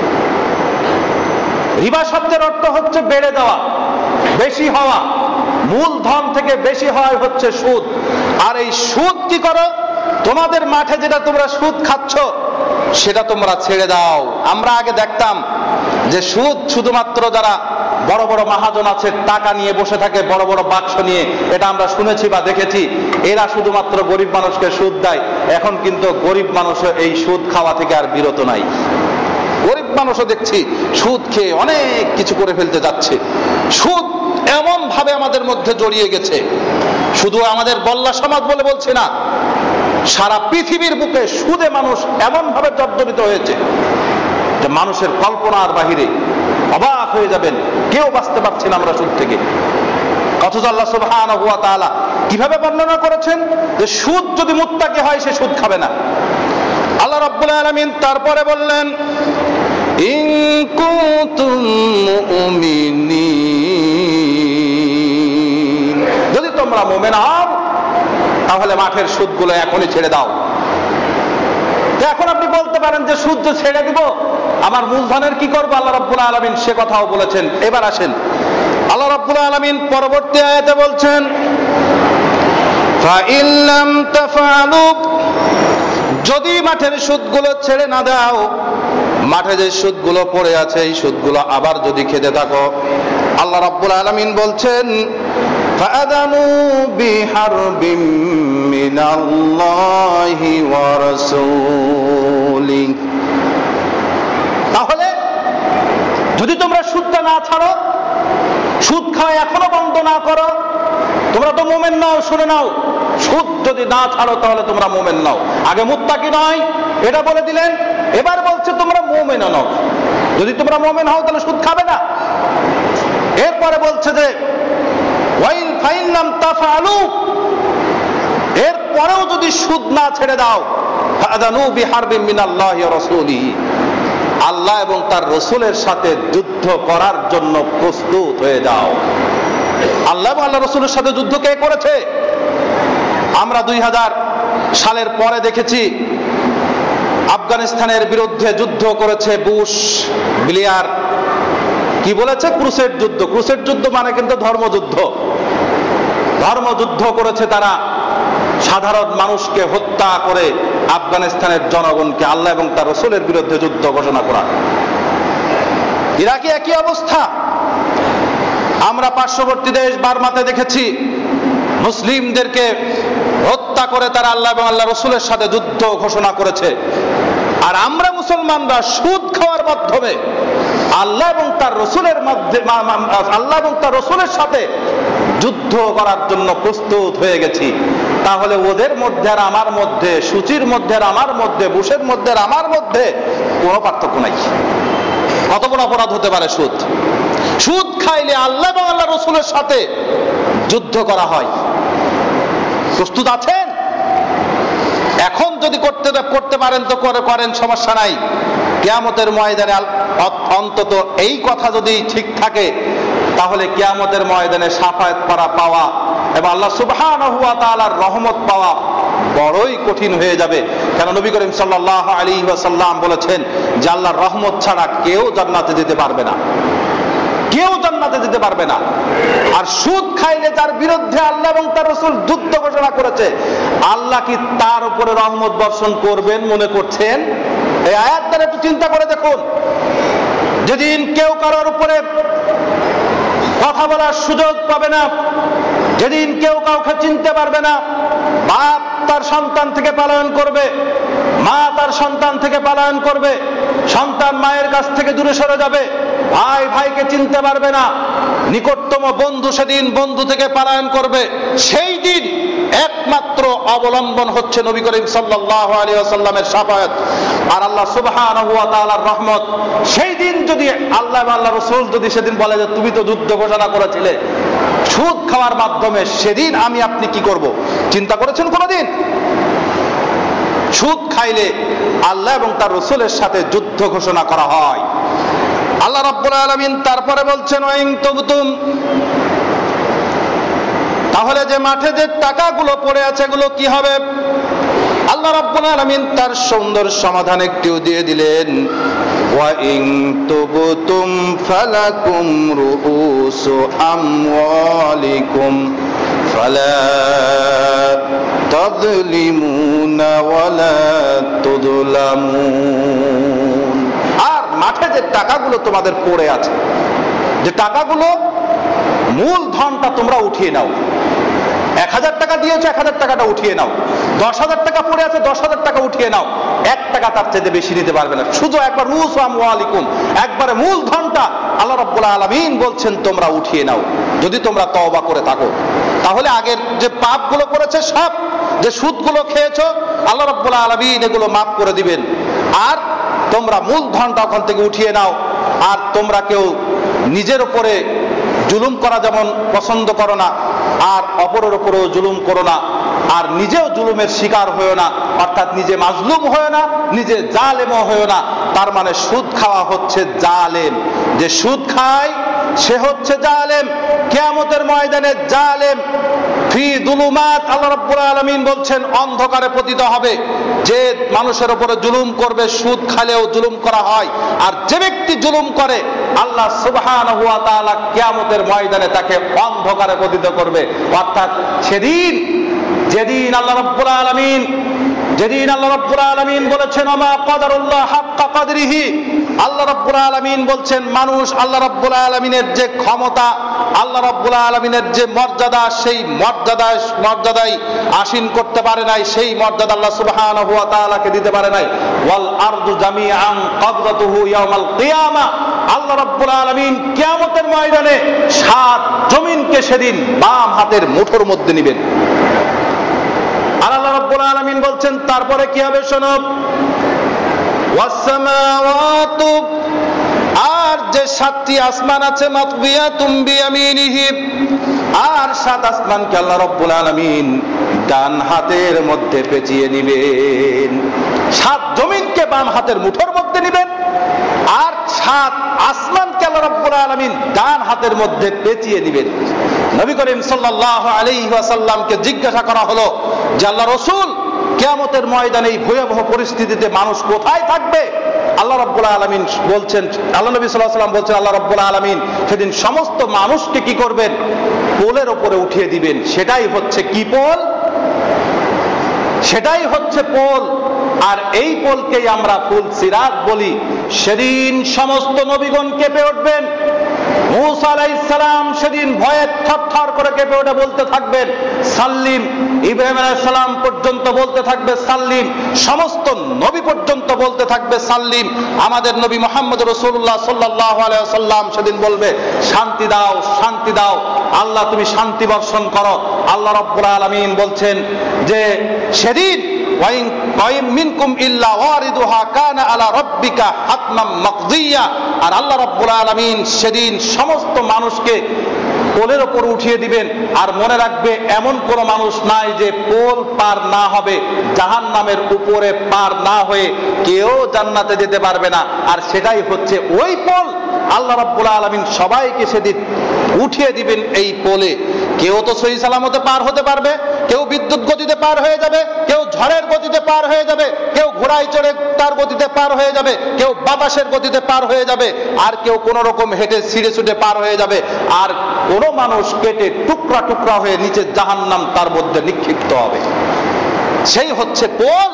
Speaker 2: রিবা শব্দের অর্থ হচ্ছে বেড়ে দেওয়া, বেশি হওয়া, মূলধন থেকে বেশি হয় হচ্ছে সুদ। আর এই সুদ কি করো? তোমাদের মাঠে যেটা তোমরা সুদ খাচ্ছ সেটা তোমরা ছেড়ে দাও। আমরা আগে দেখতাম যে সুদ শুধুমাত্র যারা বড় বড় মহাজন আছে, টাকা নিয়ে বসে থাকে বড় বড় বাক্স নিয়ে, এটা আমরা শুনেছি বা দেখেছি, এরা শুধুমাত্র গরিব মানুষকে সুদ দেয়। এখন কিন্তু গরিব মানুষও এই সুদ খাওয়া থেকে আর বিরত নাই। গরিব মানুষও দেখছি সুদ খেয়ে অনেক কিছু করে ফেলতে যাচ্ছে। সুদ এমন ভাবে আমাদের মধ্যে জড়িয়ে গেছে, শুধু আমাদের বল্লা সমাজ বলে বলছে না, সারা পৃথিবীর বুকে সুদে মানুষ এমন ভাবে জর্জরিত হয়েছে যে মানুষের কল্পনার বাহিরে। অবাক হয়ে যাবেন, কেউ বাঁচতে পারছে না আমরা সুদ থেকে। অথচ আল্লাহ সুবহানাহু ওয়া তাআলা কিভাবে বর্ণনা করেছেন যে সুদ যদি মুত্তাকি হয় সে সুদ খাবে না। আল্লাহ রাব্বুল আলামিন তারপরে বললেন, ইন কুনতুম মুমিনিন, যদি তোমরা মুমিন হও তাহলে মাঠের সুদগুলো এখনই ছেড়ে দাও। এখন আপনি বলতে পারেন যে সুদ ছেড়ে দিব, আমার মূলধনের কি করবো? আল্লাহ রাব্বুল আলামিন সে কথাও বলেছেন। এবার আসেন, আল্লাহ রাব্বুল আলামিন পরবর্তী আয়াতে বলছেন, ফাইন লাম তাফআলু, যদি মাঠের সুদগুলো ছেড়ে না দাও, মাঠে যে সুদগুলো পড়ে আছে এই সুদগুলো আবার যদি খেতে থাকো, আল্লাহ রাব্বুল আলামিন বলছেন, ফাআযানু বিহারবিম মিনাল্লাহি ওয়া রাসূলিহি, তাহলে যদি তোমরা সুদটা না ছাড়ো, সুদ খাওয়া এখনো বন্ধ না করো, তোমরা তো মুমিন নাও, শুনে নাও, সুদ যদি না ছাড়ো তাহলে তোমরা মুমিন নাও। আগে মুত্তাকি নয় এটা বলে দিলেন, এবার বলছে তোমরা মুমিন নাও, যদি তোমরা মুমিন হও তাহলে সুদ খাবে না। এরপরে বলছে যে ওয়াইল ফাইন লাম তাফআলু, এরপরেও যদি সুদ না ছেড়ে দাও, ফাআযানু বিহারবিম মিনাল্লাহি ওয়া রাসূলিহি, আল্লাহ এবং তার রসুলের সাথে যুদ্ধ করার জন্য প্রস্তুত হয়ে যাও। আল্লাহ এবং আল্লাহ রসুলের সাথে যুদ্ধ কে করেছে? আমরা 2000 সালের পরে দেখেছি আফগানিস্তানের বিরুদ্ধে যুদ্ধ করেছে বুশ, ব্লেয়ার। কি বলেছে? ক্রুসেড যুদ্ধ। ক্রুসেড যুদ্ধ মানে কিন্তু ধর্মযুদ্ধ। ধর্মযুদ্ধ করেছে তারা, সাধারণ মানুষকে হত্যা করে আফগানিস্তানের জনগণকে আল্লাহ এবং তার রসুলের বিরুদ্ধে যুদ্ধ ঘোষণা করা। ইরাকে একই অবস্থা। আমরা পার্শ্ববর্তী দেশ বার্মাতে দেখেছি মুসলিমদেরকে হত্যা করে তারা আল্লাহ এবং আল্লাহ রসুলের সাথে যুদ্ধ ঘোষণা করেছে। আর আমরা মুসলমানরা সুদ খাওয়ার মাধ্যমে আল্লাহ এবং তার রসুলের মধ্যে, আল্লাহ এবং তার রসুলের সাথে যুদ্ধ করার জন্য প্রস্তুত হয়ে গেছি। তাহলে ওদের মধ্যে আর আমার মধ্যে, সূচির মধ্যে আর আমার মধ্যে, বুশের মধ্যে আর আমার মধ্যে কোনো পার্থক্য নাই। কত বড় অপরাধ হতে পারে সুদ? সুদ খাইলে আল্লাহ এবং আল্লাহ রসুলের সাথে যুদ্ধ করা হয়। প্রস্তুত আছেন? এখন যদি করতে পারেন তো করেন, সমস্যা নাই। কিয়ামতের ময়দানে অন্তত এই কথা যদি ঠিক থাকে তাহলে কিয়ামতের ময়দানে শাফায়াত পাওয়া এবং আল্লাহ সুবহানাহু ওয়া তাআলার রহমত পাওয়া বড়ই কঠিন হয়ে যাবে। কেন নবী করিম সাল্লাল্লাহু আলাইহি ওয়াসাল্লাম বলেছেন যে আল্লাহর রহমত ছাড়া কেউ জান্নাতে যেতে পারবে না, কেউ জান্নাতে যেতে পারবে না। আর সুদ খাইলে তার বিরুদ্ধে আল্লাহ এবং তার রাসূল যুদ্ধ ঘোষণা করেছে, আল্লাহ কি তার উপরে রহমত বর্ষণ করবেন মনে করছেন? এই আয়াতটা একটু চিন্তা করে দেখুন। যেদিন কেউ কারোর উপরে কথা বলার সুযোগ পাবে না, যেদিন কেউ কাউকে চিনতে পারবে না, বাপ তার সন্তান থেকে পালায়ন করবে, মা তার সন্তান থেকে পালায়ন করবে, সন্তান মায়ের কাছ থেকে দূরে সরে যাবে, ভাই ভাইকে চিনতে পারবে না, নিকটতম বন্ধু সেদিন বন্ধু থেকে পালায়ন করবে। সেই দিন একমাত্র অবলম্বন হচ্ছে নবী করিম সাল্লাল্লাহু আলাইহি ওয়াসাল্লামের শাফায়াত আর আল্লাহ সুবহানাহু ওয়া তাআলার রহমত। সেই দিন যদি আল্লাহ এবং আল্লাহ রাসূল যদি সেদিন বলে যে তুমি তো যুদ্ধ ঘোষণা করেছিলে সুদ খাওয়ার মাধ্যমে, সেদিন আমি আপনি কি করব? চিন্তা করেছেন কোনদিন? সুদ খাইলে আল্লাহ এবং তার রাসূলের সাথে যুদ্ধ ঘোষণা করা হয়। আল্লাহ রাব্বুল আলামিন তারপরে বলছেন ওয়াইন তুবতুম, তাহলে যে মাঠে যে টাকাগুলো পড়ে আছে এগুলো কি হবে? আল্লাহ রাব্বুল আলামিন তার সুন্দর সমাধান একটিও দিয়ে দিলেন, ওয়াইন তুবতুম ফালাকুম রুউসু আমওয়ালিকুম ফালা তাযলিমুনা ওয়ালা তুযলামুন। আর মাঠে যে টাকাগুলো তোমাদের পড়ে আছে, যে টাকাগুলো মূল ধনটা তোমরা উঠিয়ে নাও। 1000 টাকা দিয়েছো, 1000 টাকাটা উঠিয়ে নাও। 10,000 টাকা পড়ে আছে, 10,000 টাকা উঠিয়ে নাও। 1 টাকা তার চাইতে বেশি নিতে পারবে না। শুধু একবার রুউসু আমওয়ালিকুম, একবারে মূল ধনটা আল্লাহ রাব্বুল আলামিন বলছেন তোমরা উঠিয়ে নাও, যদি তোমরা তওবা করে থাকো। তাহলে আগের যে পাপগুলো করেছে, সব যে সুদগুলো খেয়েছো, আল্লাহ রাব্বুল আলামিন এগুলো মাফ করে দিবেন। আর তোমরা মূল ধনটা ওখান থেকে উঠিয়ে নাও। আর তোমরা কেউ নিজের উপরে জুলুম করা যেমন পছন্দ করো না, আর অপরের উপরেও জুলুম করো না, আর নিজেও জুলুমের শিকার হয়েও না, অর্থাৎ নিজে মাজলুম হয়েও না, নিজে জালেমও হয়েও না। তার মানে সুদ খাওয়া হচ্ছে জালেম। যে সুদ খায় সে হচ্ছে জালেম। কিয়ামতের ময়দানে জালেম ফি দুলুমাত, আল্লাহ রাব্বুল আলামিন বলছেন অন্ধকারে পতিত হবে। যে মানুষের উপরে জুলুম করবে, সুদ খালেও জুলুম করা হয়, আর যে ব্যক্তি জুলুম করে আল্লাহ সুবহানাহু ওয়া তাআলা কিয়ামতের ময়দানে তাকে অন্ধকারে পতিত করবে। অর্থাৎ যেদিন আল্লাহ রাব্বুল আলামিন বলেছেন ওমা কদরুল্লাহ হাক্কা কদরিহি, আল্লাহ রাব্বুল আলামিন বলছেন মানুষ আল্লাহ রাব্বুল আলামিনের যে ক্ষমতা, আল্লাহ রাব্বুল আলামিনের যে মর্যাদা, সেই মর্যাদায় আসীন করতে পারে নাই, সেই মর্যাদা আল্লাহ সুবহানাহু ওয়া তাআলাকে দিতে পারে নাই। ওয়াল আরদু জামিআন কবদাতুহু ইয়াউমাল কিয়ামা, আল্লাহ রাব্বুল আলামিন কিয়ামতের ময়দানে সাত জমিনকে সেদিন বাম হাতের মুঠোর মধ্যে নেবেন। আল্লাহ রাব্বুল আলামিন বলছেন তারপরে কি হবে শোনো, ওয়াস সামাওয়াতু, আর যে সাতটি আসমান আছে, মাতবিয়াতুম বিয়ামিনিহি, আর সাত আসমানকে আল্লাহ রাব্বুল আলামিন ডান হাতের মধ্যে পেঁচিয়ে নেবেন। সাত জমিনকে বাম হাতের মুঠোর মধ্যে নেবেন, আর সাত আসমানকে আল্লাহ রাব্বুল আলামিন ডান হাতের মধ্যে পেঁচিয়ে নেবেন। নবী করিম সাল্লাল্লাহু আলাইহি ওয়াসাল্লামকে জিজ্ঞাসা করা হলো যে আল্লাহ রাসূল, কিয়ামতের ময়দানে এই ভয়াবহ পরিস্থিতিতে মানুষ কোথায় থাকবে? আল্লাহ রাব্বুল আলামিন বলছেন, আল্লাহ নবী সাল্লাল্লাহু আলাইহি ওয়াসাল্লাম বলছেন, আল্লাহ রাব্বুল আলামিন সেদিন সমস্ত মানুষকে কি করবেন? পোলের উপরে উঠিয়ে দিবেন। সেটাই হচ্ছে কি পোল? সেটাই হচ্ছে পোল। আর এই পোলকেই আমরা ফুল সিরাত বলি। সেদিন সমস্ত নবীগণ কেঁপে উঠবেন। মূসা আলাইহিস সালাম সেদিন ভয়ে থরথর করে কেঁপে উঠে বলতে থাকবেন সাল্লিম। ইব্রাহিম আলাইহিস সালাম পর্যন্ত বলতে থাকবে সাল্লিম। সমস্ত নবী পর্যন্ত বলতে থাকবে সাল্লিম। আমাদের নবী মুহাম্মদ রাসূলুল্লাহ সাল্লাল্লাহু আলাইহি ওয়াসাল্লাম সেদিন বলবে শান্তি দাও, শান্তি দাও, আল্লাহ তুমি শান্তি বর্ষণ করো। আল্লাহ রাব্বুল আলামিন বলছেন যে সেদিন ওয়াইন মিনকুম ইল্লা ওয়ারিদুহা কানা আলা রাব্বিকা হাতমান মাকদিয়া, আর আল্লাহ রাব্বুল আলামিন সেদিন সমস্ত মানুষকে পোলের উপর উঠিয়ে দিবেন। আর মনে রাখবে এমন কোন মানুষ নাই যে পোল পার না হবে, জাহান্নামের উপরে পার না হয়ে কেউ জান্নাতে যেতে পারবে না। আর সেটাই হচ্ছে ওই পোল। আল্লাহ রাব্বুল আলামিন সবাইকে সেদিন উঠিয়ে দিবেন এই পোলে। কেউ তো সহি সালামতে পার হতে পারবে, কেউ বিদ্যুৎ গতিতে পার হয়ে যাবে, কেউ ঝড়ের গতিতে পার হয়ে যাবে, কেউ ঘোড়ায় চড়ে তার গতিতে পার হয়ে যাবে, কেউ বাতাসের গতিতে পার হয়ে যাবে, আর কেউ কোন রকম হেঁটে ছিঁড়ে ছুটে পার হয়ে যাবে, আর কোন মানুষ কেটে টুকরা টুকরা হয়ে নিচে জাহান্নাম তার মধ্যে নিক্ষিপ্ত হবে। সেই হচ্ছে পোল।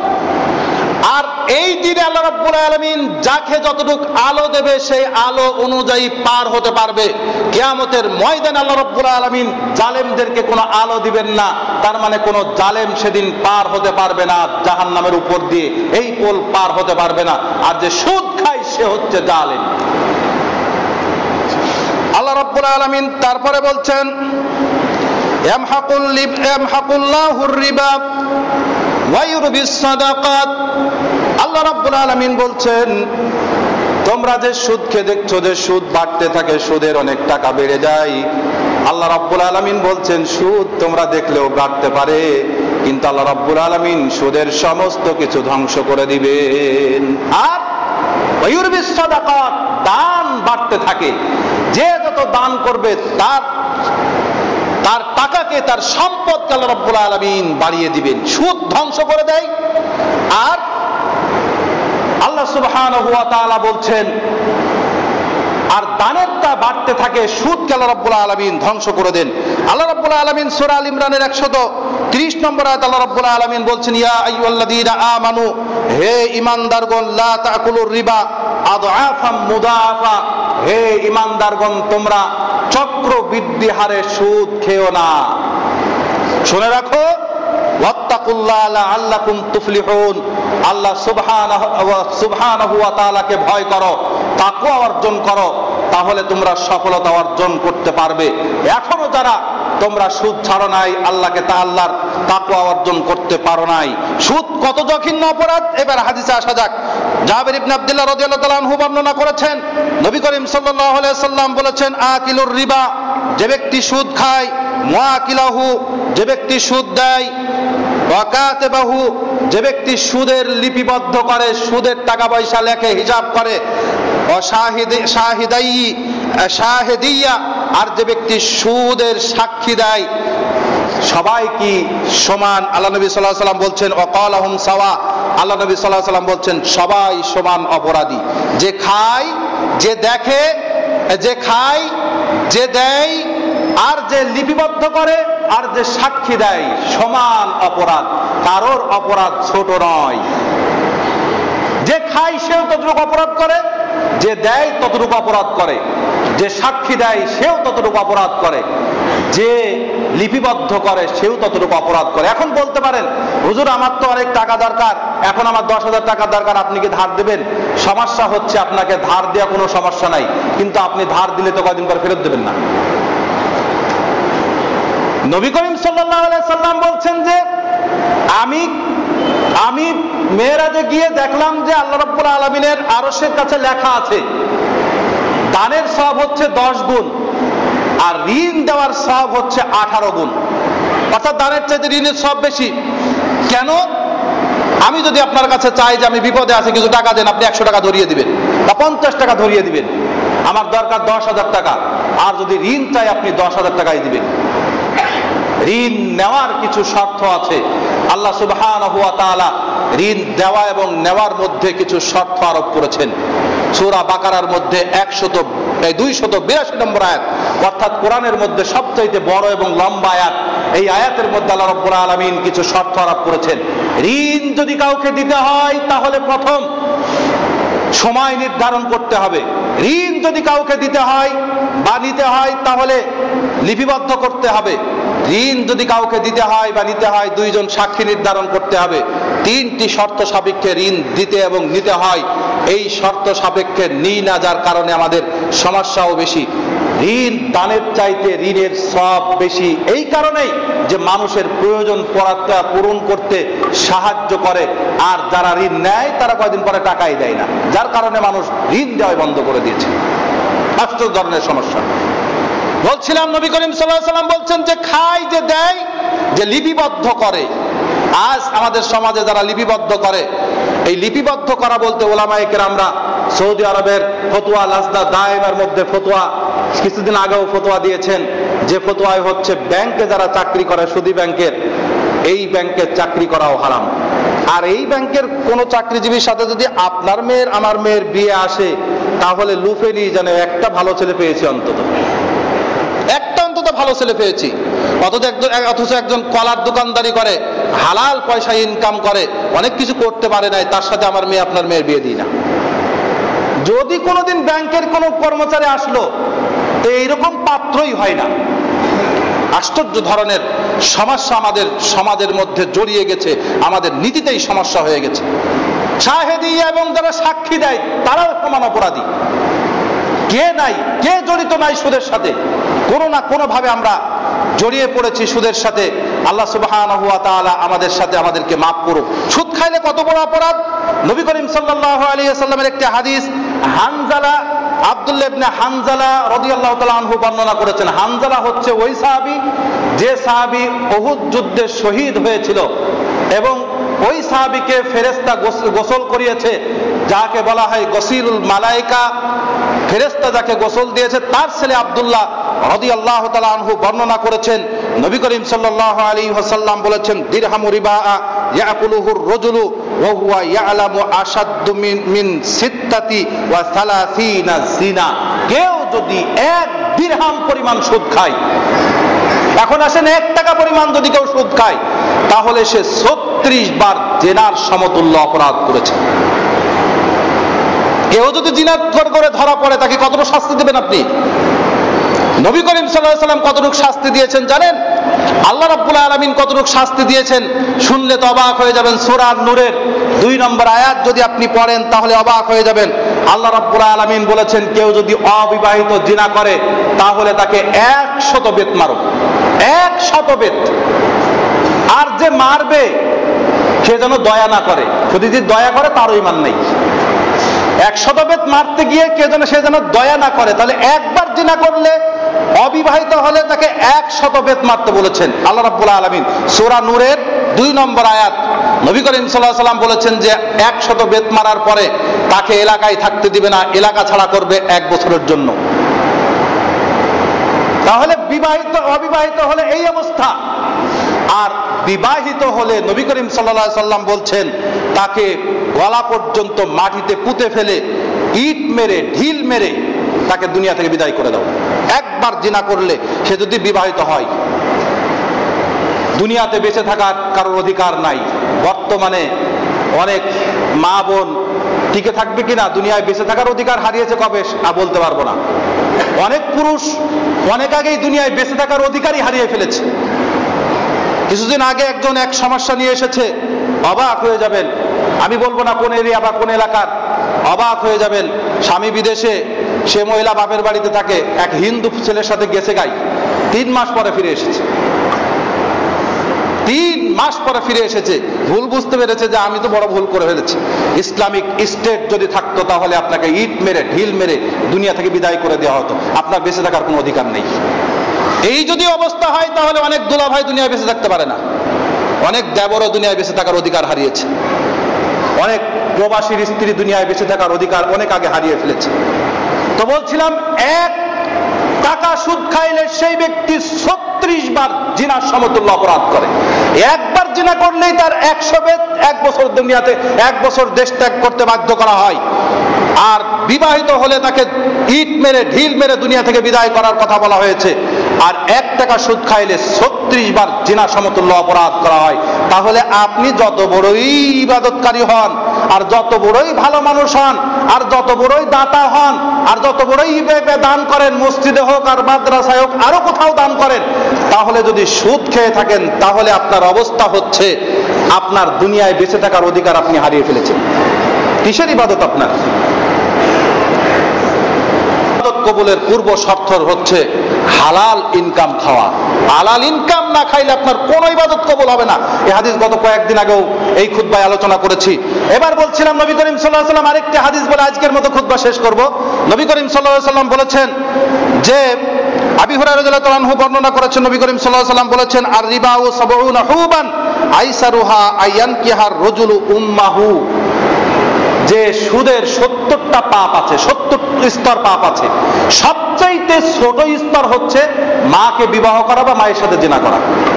Speaker 2: আর এই দিনে আল্লাহ রাব্বুল আলামিন যাকে যতটুকু আলো দেবে সেই আলো অনুযায়ী পার হতে পারবে। কিয়ামতের ময়দানে আল্লাহ রাব্বুল আলামিন জালেমদেরকে কোনো আলো দিবেন না। তার মানে কোনো জালেম সেদিন পার হতে পারবে না জাহান্নামের উপর দিয়ে, এই পোল পার হতে পারবে না। আর যে সুদ খায় সে হচ্ছে জালেম। আল্লাহ রাব্বুল আলামিন তারপরে বলছেন ইয়ামহাকুল্লাহুর রিবা ওয়া ইউরবিস সাদাকাত। আল্লাহ রাব্বুল আলামিন বলছেন তোমরা যে সুদকে দেখছো, যে সুদ বাড়তে থাকে, সুদের অনেক টাকা বেড়ে যায়। আল্লাহ রাব্বুল আলামিন বলছেন সুদ তোমরা দেখলেও বাড়তে পারে, কিন্তু আল্লাহ রাব্বুল আলামিন সুদের সমস্ত কিছু ধ্বংস করে দিবেন। আর ওয়া ইউরবিস সাদাকাত, দান বাড়তে থাকে। যে যত দান করবে তার টাকাকে, তার সম্পদকে আল্লাহ রাব্বুল আলামিন বাড়িয়ে দিবেন। সুদ ধ্বংস করে দেয়। আর আল্লাহ সুবহানাহু ওয়া তাআলা বলছেন আর দানেরটা বাড়তে থাকে, সুদকে আল্লাহ রাব্বুল আলামিন ধ্বংস করে দেন। আল্লাহ রাব্বুল আলামিন সূরা আল ইমরানের 130 নম্বর আয়াত আল্লাহ রাব্বুল আলামিন বলছেন ইয়া আইয়ুহাল্লাযীনা আমানু, হে ঈমানদারগণ, লা তাকুলুর রিবা আদআফাম মুদাআফা, হে ঈমানদারগণ তোমরা চক্রবৃদ্ধি হারে সুদ খেও না। শুনে রাখো, ওয়াত্তাকুল্লাহ লাআল্লাকুম তুফলিহুন, আল্লাহ সুবহানাহু ওয়া তাআলাকে ভয় করো, তাকওয়া অর্জন করো, তাহলে তোমরা সফলতা অর্জন করতে পারবে। এখনো যারা তোমরা সুদ ছাড়ো নাই, আল্লাহকে আল্লাহর তাকওয়া অর্জন করতে পারো নাই। সুদ কত জঘন্য অপরাধ, এবার হাদিসে আসা যাক। জাবের ইবনে আব্দুল্লাহ রাদিয়াল্লাহু তাআলা আনহু বর্ণনা করেছেন, নবী করিম সাল্লাল্লাহু আলাইহি সাল্লাম বলেছেন আকিলুর রিবা, যে ব্যক্তি সুদ খায়, মুআকিলাহু, যে ব্যক্তি সুদ দেয়, ওয়া কাতিবাহু, যে ব্যক্তি সুদের লিপিবদ্ধ করে, সুদের টাকা পয়সা লেখে, হিসাব করে, ও শাহিদাই, শাহেদিয়া, আর যে ব্যক্তি সুদের সাক্ষী দেয়, সবাই কি সমান? আল্লাহ নবী সাল্লাল্লাহু আলাইহি ওয়াসাল্লাম বলছেন ওয়াকালাহুম সাওয়া, আল্লাহ নবী সাল্লাল্লাহু আলাইহি ওয়াসাল্লাম বলছেন সবাই সমান অপরাধী। যে খায়, যে দেখে, যে খায়, যে দেয়, আর যে লিপিবদ্ধ করে, আর যে সাক্ষী দেয়, সমান অপরাধ, কারোর অপরাধ ছোট নয়। যে খায় সেও ততটুকু অপরাধ করে, যে দেয় ততটুকু অপরাধ করে, যে সাক্ষী দেয় সেও ততটুকু অপরাধ করে, যে লিপিবদ্ধ করে সেও ততটুকু অপরাধ করে। এখন বলতে পারেন হুজুর আমার তো অনেক টাকা দরকার, এখন আমার 10,000 টাকা দরকার, আপনি কি ধার দেবেন? সমস্যা হচ্ছে আপনাকে ধার দেওয়া কোনো সমস্যা নাই, কিন্তু আপনি ধার দিলে তো কয়দিন পর ফেরত দেবেন না। নবী করিম সাল্লাল্লাহু আলাইহি সাল্লাম বলছেন যে আমি মেরাজে গিয়ে দেখলাম যে আল্লাহ রাব্বুল আলামিনের আরশের কাছে লেখা আছে দানের সওয়াব হচ্ছে 10 গুণ, আর ঋণ দেওয়ার সওয়াব হচ্ছে 18 গুণ। অর্থাৎ দানের চাইতে ঋণের সওয়াব বেশি। কেন? আমি যদি আপনার কাছে চাই যে আমি বিপদে আছি, কিছু টাকা দেন, আপনি 100 টাকা ধরিয়ে দিবেন বা 50 টাকা ধরিয়ে দিবেন, আমার দরকার 10,000 টাকা, আর যদি ঋণ চাই আপনি 10,000 টাকাই দিবেন। ঋণ নেওয়ার কিছু শর্ত আছে। আল্লাহ সুবহানাহু ওয়া তাআলা ঋণ দেওয়া এবং নেওয়ার মধ্যে কিছু শর্ত আরোপ করেছেন। সূরা বাকারার মধ্যে 282 নম্বর আয়াত, অর্থাৎ কোরআনের মধ্যে সবচেয়ে বড় এবং লম্বা আয়াত। এই আয়াতের মধ্যে আল্লাহ রাব্বুল আলামিন কিছু শর্ত আরোপ করেছেন। ঋণ যদি কাউকে দিতে হয় তাহলে প্রথম সময় নির্ধারণ করতে হবে। ঋণ যদি কাউকে দিতে হয় বা নিতে হয় তাহলে লিপিবদ্ধ করতে হবে। ঋণ যদি কাউকে দিতে হয় বা নিতে হয় 2 জন সাক্ষী নির্ধারণ করতে হবে। 3টি শর্ত সাপেক্ষে ঋণ দিতে এবং নিতে হয়। এই শর্ত সাপেক্ষে নিই না, যার কারণে আমাদের সমস্যাও বেশি। ঋণ দানের চাইতে ঋণের সওয়াব বেশি এই কারণেই যে মানুষের প্রয়োজন পূরণ করতে সাহায্য করে, আর যারা ঋণ নেয় তারা কয়দিন পরে টাকাই দেয় না, যার কারণে মানুষ ঋণ দেওয়া বন্ধ করে দিয়েছে। আশ্চর্য ধরনের সমস্যা। বলছিলাম নবী করিম সাল্লাল্লাহু আলাইহি ওয়াসাল্লাম বলছেন যে খায়, যে দেয়, যে লিপিবদ্ধ করে। আজ আমাদের সমাজে যারা লিপিবদ্ধ করে, এই লিপিবদ্ধ করা বলতে ওলামায়ে কেরামরা সৌদি আরবের ফতোয়া লাজনা দায়েমার মধ্যে ফতোয়া কিছুদিন আগেও ফতোয়া দিয়েছেন, যে ফতোয়ায় হচ্ছে ব্যাংকে যারা চাকরি করে, সুদী ব্যাংকের, এই ব্যাংকের চাকরি করাও হারাম। আর এই ব্যাংকের কোন চাকরিজীবীর সাথে যদি আপনার মেয়ের আমার মেয়ের বিয়ে আসে, তাহলে লুফে নিয়ে যেন একটা ভালো ছেলে পেয়েছি, অন্তত ভালো ছেলে পেয়েছি। অথচ একজন কলার দোকানদারি করে, হালাল পয়সা ইনকাম করে, অনেক কিছু করতে পারে নাই, তার সাথে আমার মেয়ে আপনার মেয়ের বিয়ে দিই না। যদি কোনোদিন ব্যাংকের কোনো কর্মচারী আসলো, এইরকম পাত্রই হয় না। আশ্চর্য ধরনের সমস্যা আমাদের সমাজের মধ্যে জড়িয়ে গেছে, আমাদের নীতিতেই সমস্যা হয়ে গেছে। শাহেদিয়া এবং যারা সাক্ষী দেয় তারাও সমান অপরাধী। কে নাই, কে জড়িত নাই সুদের সাথে? কোনো না কোনো ভাবে আমরা জড়িয়ে পড়েছি সুদের সাথে। আল্লাহ সুবহানাহু ওয়া তাআলা আমাদের সাথে আমাদেরকে মাফ করুক। সুদ খাইলে কত বড় অপরাধ! নবী করিম সাল্লাল্লাহু আলাইহি ওয়াসাল্লামের একটি হাদিস, হানজালা, আব্দুল্লাহ ইবনে হানজালা রাদিয়াল্লাহু তাআলা আনহু বর্ণনা করেছেন। হানজালা হচ্ছে ওই সাহাবী যে সাহাবী উহুদ যুদ্ধে শহীদ হয়েছিল, এবং ওই সাহাবীকে ফেরেশতা গোসল করিয়েছে, যাকে বলা হয় গসিলুল মালায়েকা। ফেরেশতা যাকে গোসল দিয়েছে তার ছেলে আব্দুল্লাহ রাদিয়াল্লাহু তাআলা আনহু বর্ণনা করেছেন, নবী করিম সাল্লাল্লাহু আলাইহি ওয়াসাল্লাম বলেছেন, দিরহামু রিবা ইয়াকুলুহুর রাজুলু ওয়া হুয়া ইয়ালামু আশাদ্দু মিন সিত্তাতি ওয়া সালাসিনা জিনা। কেউ যদি 1 দিরহাম পরিমাণ সুদ খায়, এখন আসেন 1 টাকা পরিমাণ যদি কেউ সুদ খায়, তাহলে সে 36 বার জিনার সমতুল্য অপরাধ করেছে। কেউ যদি জিনা করে ধরা পড়ে, তাকে কতটুকু শাস্তি দেবেন আপনি? নবী করিম সাল্লাল্লাহু আলাইহি ওয়াসাল্লাম কতটুকু শাস্তি দিয়েছেন জানেন? আল্লাহ রাব্বুল আলামিন কতটুকু শাস্তি দিয়েছেন শুনলে তো অবাক হয়ে যাবেন। সূরা নূরের 2 নম্বর আয়াত যদি আপনি পড়েন তাহলে অবাক হয়ে যাবেন। আল্লাহ রাব্বুল আলামিন বলেছেন, কেউ যদি অবিবাহিত জিনা করে তাহলে তাকে 100 বেত মারো, 100 বেত। আর যে মারবে সে যেন দয়া না করে, যদি দয়া করে তারও ঈমান নেই। 100 বেত মারতে গিয়ে সে যেন দয়া না করে। তাহলে একবার জিনা করলে, অবিবাহিত হলে তাকে 100 বেত মারতে বলেছেন আল্লাহ রাব্বুল আলামিন। সূরা নূরের 2 নম্বর আয়াত। নবী করিম সাল্লাল্লাহু আলাইহি ওয়াসাল্লাম বলেছেন যে 100 বেত মারার পরে তাকে এলাকায় থাকতে দিবে না, এলাকা ছাড়া করবে 1 বছরের জন্য। তাহলে বিবাহিত অবিবাহিত হলে এই অবস্থা, আর বিবাহিত হলে নবী করিম সাল্লাল্লাহু আলাইহি সাল্লাম বলছেন তাকে গলা পর্যন্ত মাটিতে পুঁতে ফেলে ইট মেরে ঢিল মেরে তাকে দুনিয়া থেকে বিদায় করে দাও। একবার জিনা করলে সে যদি বিবাহিত হয়, দুনিয়াতে বেঁচে থাকার কারোর অধিকার নাই। বর্তমানে অনেক মা বোন টিকে থাকবে কিনা, দুনিয়ায় বেঁচে থাকার অধিকার হারিয়েছে কবে বলতে পারবো না। অনেক পুরুষ অনেক আগেই দুনিয়ায় বেঁচে থাকার অধিকারই হারিয়ে ফেলেছে। কিছুদিন আগে একজন এক সমস্যা নিয়ে এসেছে, অবাক হয়ে যাবেন, আমি বলবো না কোন এরিয়া বা কোন এলাকার, অবাক হয়ে যাবেন। স্বামী বিদেশে, সে মহিলা বাপের বাড়িতে থাকে, এক হিন্দু ছেলের সাথে গেছে গাই, 3 মাস পরে ফিরে এসেছে। 3 মাস পরে ফিরে এসেছে, ভুল বুঝতে পেরেছে যে আমি তো বড় ভুল করে ফেলেছি। ইসলামিক স্টেট যদি থাকতো তাহলে আপনাকে ইট মেরে ঢিল মেরে দুনিয়া থেকে বিদায় করে দেওয়া হতো, আপনার বেঁচে থাকার কোনো অধিকার নেই। এই যদি অবস্থা হয় তাহলে অনেক দুলাভাই দুনিয়ায় বেঁচে থাকতে পারে না, অনেক দেবরও দুনিয়ায় বেঁচে থাকার অধিকার হারিয়েছে, অনেক প্রবাসীর স্ত্রী দুনিয়ায় বেঁচে থাকার অধিকার অনেক আগে হারিয়ে ফেলেছে। তো বলছিলাম, 1 টাকা সুদ খাইলে সেই ব্যক্তি 36 বার জিনার সমতুল্য অপরাধ করে। একবার জিনা করলেই তার 1 বছর দুনিয়াতে, 1 বছর দেশ ত্যাগ করতে বাধ্য করা হয়। আর বিবাহিত হলে তাকে ইট মেরে ঢিল মেরে দুনিয়া থেকে বিদায় করার কথা বলা হয়েছে। আর 1 টাকা সুদ খাইলে 36 বার জিনা সমতুল্য অপরাধ করা হয়। তাহলে আপনি যত বড়ই ইবাদতকারী হন, আর যত বড়ই ভালো মানুষ হন, আর যত বড়ই দাতা হন, আর যত বড়ই দান করেন, মসজিদে হোক আর মাদ্রাসায় হোক আরো কোথাও দান করেন, তাহলে যদি সুদ খেয়ে থাকেন তাহলে আপনার অবস্থা হচ্ছে আপনার দুনিয়ায় বেঁচে থাকার অধিকার আপনি হারিয়ে ফেলেছেন। কিসের ইবাদত আপনার? ইবাদত কবুলের পূর্ব শর্ত হচ্ছে হালাল ইনকাম খাওয়া। হালাল ইনকাম না খাইলে আপনার কোনো ইবাদত কবুল হবে না। এই হাদিস গত কয়েকদিন আগেও এই খুতবায় আলোচনা করেছি। এবার বলছিলাম, নবী করিম সাল্লাল্লাহু আলাইহি ওয়াসাল্লাম আরেকটি হাদিস বলে আজকের মতো খুতবা শেষ করব। নবী করিম সাল্লাল্লাহু আলাইহি ওয়াসাল্লাম বলেছেন যে, আবু হুরায়রা রাদিয়াল্লাহু আনহু বর্ণনা করেছেন, নবী করিম সাল্লাল্লাহু আলাইহি ওয়াসাল্লাম বলেছেন, আর রিবাউ 70 হুবান আইসারুহা আয়ানকিহার রাজুলু উম্মাহু, যে সুদের 70টা পাপ আছে, 70 স্তর পাপ আছে। সবচাইতে ছোট স্তর হচ্ছে মাকে বিবাহ করা বা মায়ের সাথে জিনা করা।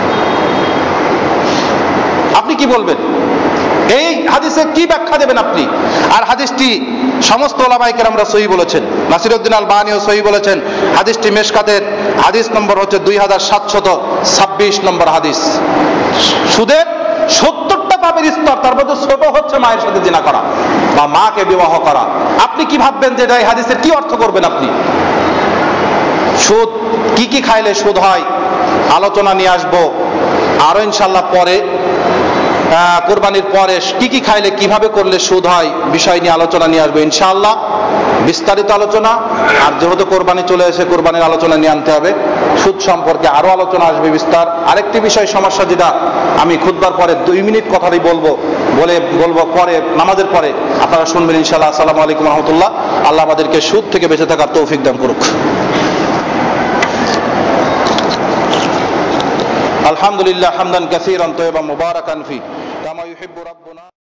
Speaker 2: আপনি কি বলবেন? এই হাদিসে কি ব্যাখ্যা দেবেন আপনি? আর হাদিসটি সমস্ত ওলামায়ে কেরামরা সহিহ বলেছেন, নাসিরউদ্দিন আলবানীও সহিহ বলেছেন। হাদিসটি মেশকাতের হাদিস নম্বর হচ্ছে 2726 নম্বর হাদিস। সুদের 70টা পাপের স্তর, তার মধ্যে ছোট হচ্ছে মায়ের সাথে জিনা করা বা মাকে বিবাহ করা। আপনি কি ভাববেন যে এটা এই হাদিসের কি অর্থ করবেন আপনি? সুদ কি কি খাইলে সুদ হয় আলোচনা নিয়ে আসবো আরো ইনশাল্লাহ পরে। কোরবানির পরে কি কি খাইলে কিভাবে করলে সুদ হয় বিষয় নিয়ে আলোচনা নিয়ে আসবো ইনশাআল্লাহ, বিস্তারিত আলোচনা। আর যেহেতু কোরবানি চলে এসে কোরবানির আলোচনা নিয়ে আনতে হবে, সুদ সম্পর্কে আরো আলোচনা আসবে বিস্তার। আরেকটি বিষয় সমস্যা যেটা আমি খুতবার পরে 2 মিনিট কথাই বলবো পরে নামাজের পরে আপনারা শুনবেন ইনশাআল্লাহ। আসসালামু আলাইকুম ওয়া রাহমাতুল্লাহ। আল্লাহ আমাদেরকে সুদ থেকে বেঁচে থাকার তৌফিক দান করুক। আলহামদুলিল্লাহ হামদান কাসীরান তাইয়্যিবান মুবারাকান ফি কামা ইউহিব্বু রাব্বুনা।